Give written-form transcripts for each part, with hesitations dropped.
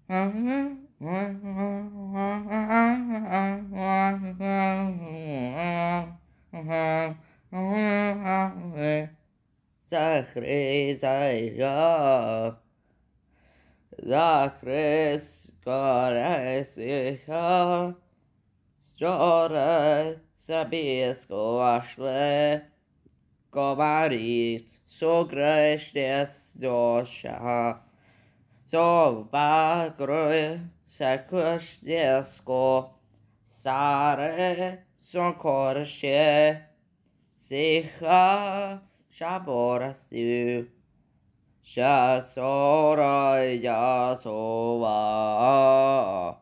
Zakres Koresika Stjore Sabisko Ashle Kovarit Sogrestes Dosha Sovagre Sakusdesko Sare Sonkorshe Sicha Shaborasu Shasora Yasova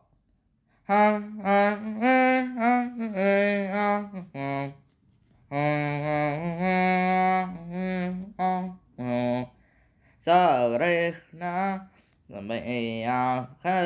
Sarechna Mea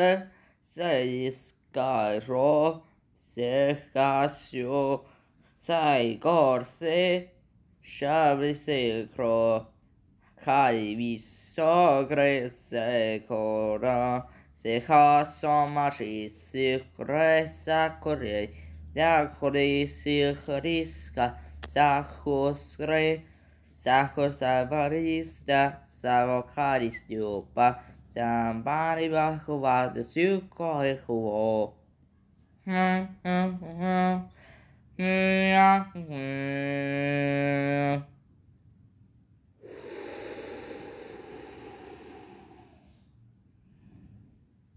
Seiskaro Sechasio Saigorse Shavisekro Kai visogre secora seca somaci sicre sacore dacori sicrisca sacusre sacus avarista savocaristiupa sambari bacuvate succo e cuo